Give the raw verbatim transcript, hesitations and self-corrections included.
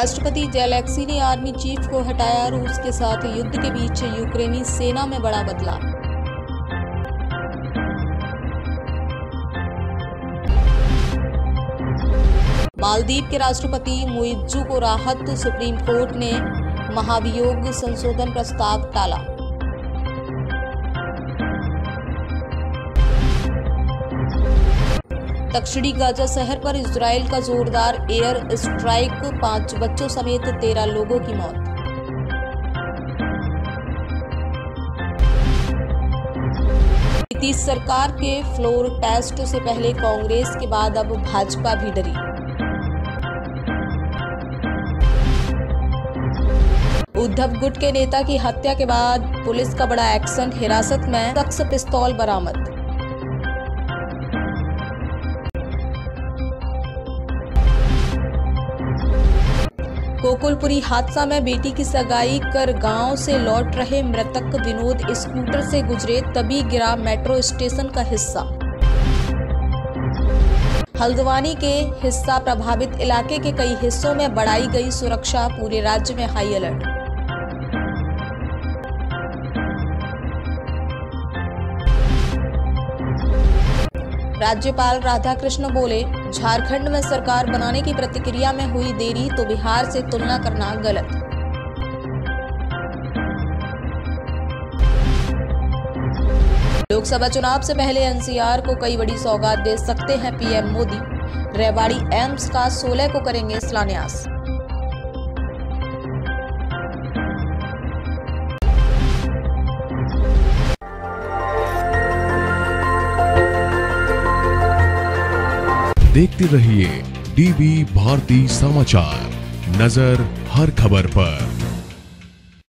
राष्ट्रपति जेलेंस्की ने army chief को हटाया। रूस के साथ युद्ध के बीच यूक्रेनी सेना में बड़ा बदलाव। मालदीव के राष्ट्रपति मुइज्जू को राहत। सुप्रीम कोर्ट ने महाभियोग संशोधन प्रस्ताव टाला। दक्षिणी गाजा शहर पर इजराइल का जोरदार एयर स्ट्राइक, पांच बच्चों समेत तेरह लोगों की मौत। नीतीश सरकार के फ्लोर टेस्ट से पहले कांग्रेस के बाद अब भाजपा भी डरी। उद्धव गुट के नेता की हत्या के बाद पुलिस का बड़ा एक्शन, हिरासत में शख्स पिस्तौल बरामद। गोकुलपुरी हादसा में बेटी की सगाई कर गांव से लौट रहे मृतक विनोद स्कूटर से गुजरे, तभी गिरा मेट्रो स्टेशन का हिस्सा। हल्द्वानी के हिस्सा प्रभावित इलाके के कई हिस्सों में बढ़ाई गई सुरक्षा, पूरे राज्य में हाई अलर्ट। राज्यपाल राधाकृष्ण बोले, झारखंड में सरकार बनाने की प्रतिक्रिया में हुई देरी तो बिहार से तुलना करना गलत। लोकसभा चुनाव से पहले एनसीआर को कई बड़ी सौगात दे सकते हैं पीएम मोदी। रेवाड़ी एम्स का सोलह को करेंगे शिलान्यास। देखते रहिए डीवी भारती समाचार, नजर हर खबर पर।